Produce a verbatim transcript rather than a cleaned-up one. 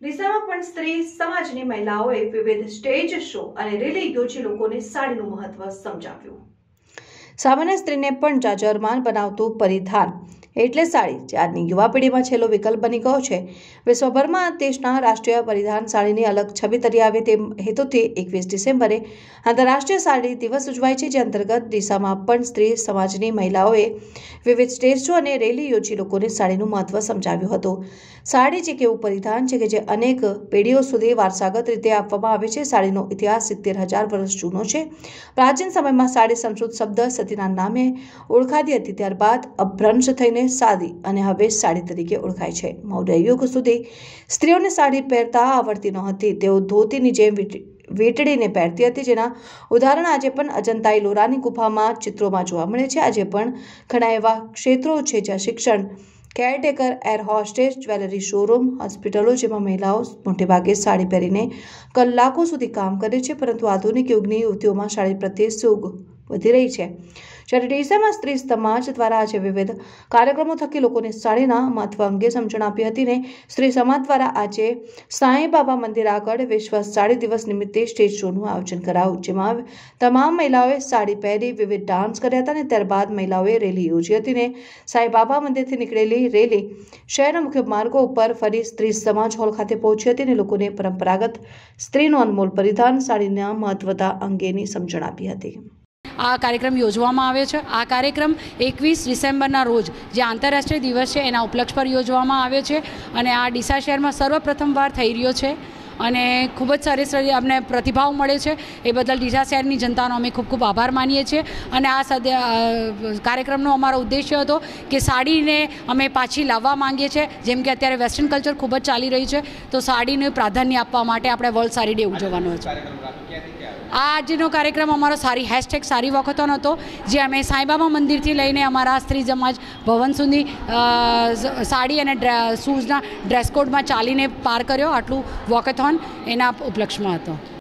ડીસામાં પણ સ્ત્રી સમાજની મહિલાઓએ વિવિધ સ્ટેજ શો અને રેલી યોજી લોકોને સાડીનું મહત્વ સમજાવ્યું। સામાન્ય સ્ત્રીને પણ જાજરમાન બનાવતું પરિધાન એટલે સાડી જે આજની યુવા પેઢીમાં છેલ્લો વિકલ્પ બની ગયો છે। વિશ્વભરમાં દેશના રાષ્ટ્રીય પરિધાન સાડીની અલગ છબી તરી આવે તે હેતુથી એકવીસ ડિસેમ્બરે આંતરરાષ્ટ્રીય સાડી દિવસ ઉજવાય છે, જે અંતર્ગત ડીસામાં પણ સ્ત્રી સમાજની મહિલાઓએ વિવિધ સ્ટેજ શો અને રેલી યોજી લોકોને સાડીનું મહત્વ સમજાવ્યું હતું। સાડી જે કેવું પરિધાન છે કે જે અનેક પેઢીઓ સુધી વારસાગત રીતે આપવામાં આવે છે। સાડીનો ઇતિહાસ સિત્તેર હજાર વર્ષ જૂનો છે। પ્રાચીન સમયમાં સાડી સંસ્કૃત શબ્દ સતીના નામે ઓળખાતી હતી, ત્યારબાદ અભ્રંશ થઈને સાદી અને હવે સાડી તરીકે ઓળખાય છે। મૌર્ય યુગ સુધી સ્ત્રીઓને સાડી પહેરતા આવડતી નહોતી, તેઓ ધોતીની જેમ વીંટળીને પહેરતી હતી, જેના ઉદાહરણ આજે પણ અજંતા ઇલોરાની ગુફામાં ચિત્રોમાં જોવા મળે છે। આજે પણ ઘણા એવા ક્ષેત્રો છે જ્યાં શિક્ષણ, caretaker, air hostess, jewellery showroom, હોસ્પિટલો જેમાં મહિલાઓ મોટેભાગે સાડી પહેરીને કલાકો સુધી કામ કરે છે, પરંતુ આધુનિક યુગની યુવતીઓમાં સાડી પ્રત્યે સૂગ વધી રહી છે। જ્યારે ડીસામાં સ્ત્રી સમાજ દ્વારા આજે વિવિધ કાર્યક્રમો થકી લોકોને સાડીના મહત્વ અંગે સમજણ આપી હતી ને સ્ત્રી સમાજ દ્વારા આજે સાંઈ બાબા મંદિર આગળ વિશ્વ સાડી દિવસ નિમિત્તે સ્ટેજ શોનું આયોજન કરાયું, જેમાં તમામ મહિલાઓએ સાડી પહેરી વિવિધ ડાન્સ કર્યા હતા અને ત્યારબાદ મહિલાઓએ રેલી યોજી હતી ને સાંઈ બાબા મંદિરથી નીકળેલી રેલી શહેરના મુખ્ય માર્ગો ઉપર ફરી સ્ત્રી સમાજ હોલ ખાતે પહોંચી હતી અને લોકોને પરંપરાગત સ્ત્રીનું અનમોલ પરિધાન સાડીના મહત્વતા અંગેની સમજણ આપી હતી। આ કાર્યક્રમ યોજવામાં આવ્યો છે। આ કાર્યક્રમ એકવીસ ડિસેમ્બરના રોજ જે આંતરરાષ્ટ્રીય દિવસ છે એના ઉપલક્ષ પર યોજવામાં આવ્યો છે અને આ ડીસા શહેરમાં સર્વપ્રથમવાર થઈ રહ્યો છે અને ખૂબ જ સરસ રીતે અમને પ્રતિભાવ મળે છે, એ બદલ ડીસા શહેરની જનતાનો અમે ખૂબ ખૂબ આભાર માનીએ છીએ। અને આ સદ્ય કાર્યક્રમનો અમારો ઉદ્દેશ્ય હતો કે સાડીને અમે પાછી લાવવા માંગીએ છીએ, જેમ કે અત્યારે વેસ્ટર્ન કલ્ચર ખૂબ જ ચાલી રહ્યું છે, તો સાડીને પ્રાધાન્ય આપવા માટે આપણે વર્લ્ડ સાડી ડે ઉજવવાનો છે। આ આજનો કાર્યક્રમ અમારો સારી હેશટેગ સારી વોકેથોન હતો, જે અમે સાંઈબાબા મંદિરથી લઈને અમારા સ્ત્રી સમાજ ભવન સુધી સાડી અને શૂઝના ડ્રેસ કોડમાં ચાલીને પાર કર્યો। આટલું વોકેથોન એના ઉપલક્ષમાં હતો।